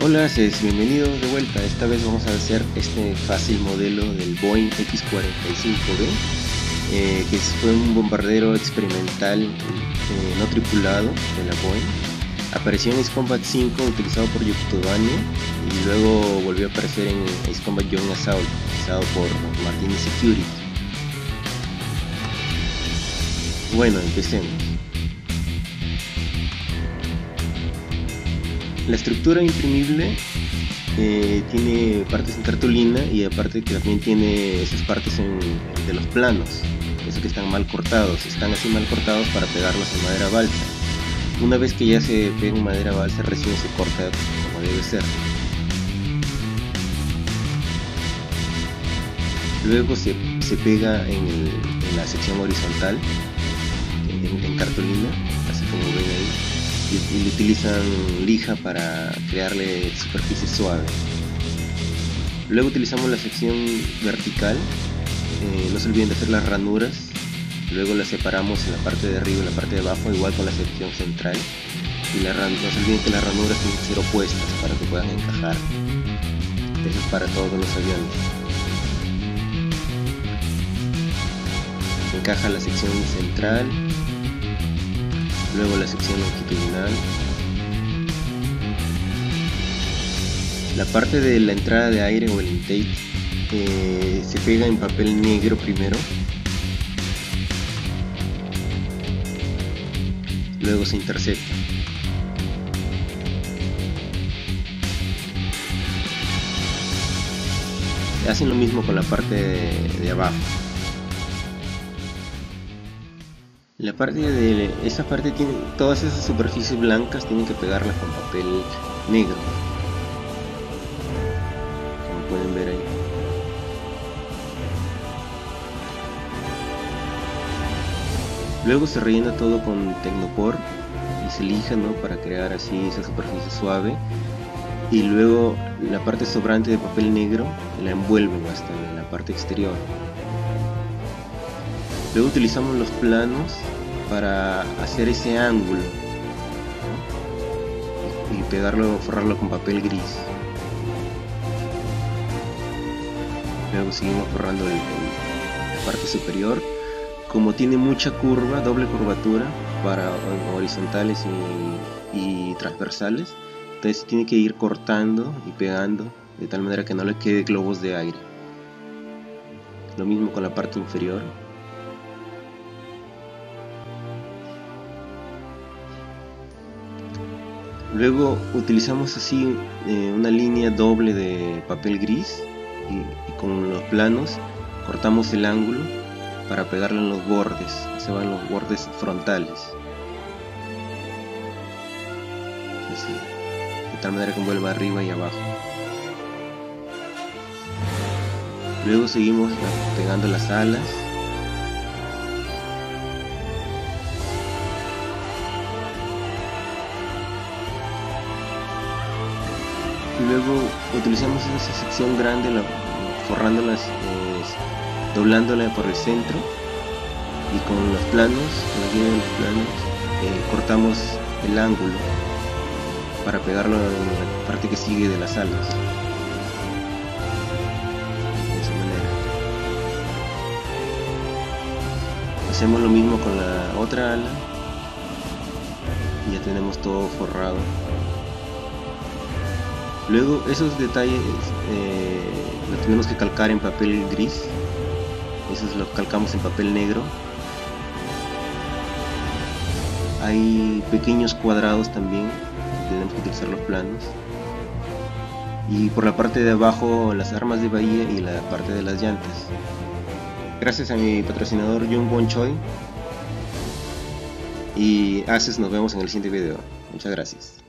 Hola, bienvenidos de vuelta. Esta vez vamos a hacer este fácil modelo del Boeing X-45B, que fue un bombardero experimental no tripulado de la Boeing. Apareció en Ace Combat 5 utilizado por Yuktobania y luego volvió a aparecer en Ace Combat Joint Assault utilizado por Martini Security. Bueno, empecemos. La estructura imprimible tiene partes en cartulina y aparte que también tiene esas partes de los planos, eso que están mal cortados, están así mal cortados para pegarlos en madera balsa. Una vez que ya se pega en madera balsa, recién se corta como debe ser. Luego se pega en la sección horizontal, en cartulina, así como ven ahí. Y utilizan lija para crearle superficie suave. Luego utilizamos la sección vertical, no se olviden de hacer las ranuras, luego las separamos en la parte de arriba y en la parte de abajo, igual con la sección central, y no se olviden que las ranuras tienen que ser opuestas para que puedan encajar. Eso es para todos los aviones. Se encaja la sección central, luego la sección longitudinal. La parte de la entrada de aire o el intake se pega en papel negro primero, luego se intercepta. Hacen lo mismo con la parte de abajo. La parte de esa parte tiene todas esas superficies blancas, tienen que pegarlas con papel negro, como pueden ver ahí. Luego se rellena todo con Tecnopor y se lija, ¿no?, para crear así esa superficie suave, y luego la parte sobrante de papel negro la envuelven hasta la parte exterior. Luego utilizamos los planos para hacer ese ángulo, ¿no?, y pegarlo, forrarlo con papel gris. Luego seguimos forrando la parte superior. Como tiene mucha curva, doble curvatura para horizontales y transversales, entonces tiene que ir cortando y pegando de tal manera que no le quede globos de aire. Lo mismo con la parte inferior. Luego utilizamos así una línea doble de papel gris y con los planos cortamos el ángulo para pegarlo en los bordes. Se van los bordes frontales, así, de tal manera que envuelva arriba y abajo. Luego seguimos pegando las alas. Luego utilizamos esa sección grande, forrándolas, doblándola por el centro, y con los planos, con la guía de los planos, cortamos el ángulo para pegarlo en la parte que sigue de las alas. De esa manera. Hacemos lo mismo con la otra ala y ya tenemos todo forrado. Luego esos detalles los tenemos que calcar en papel gris, esos los calcamos en papel negro. Hay pequeños cuadrados también, tenemos que utilizar los planos. Y por la parte de abajo las armas de bahía y la parte de las llantas. Gracias a mi patrocinador Jung Won Choi y Aces, nos vemos en el siguiente video. Muchas gracias.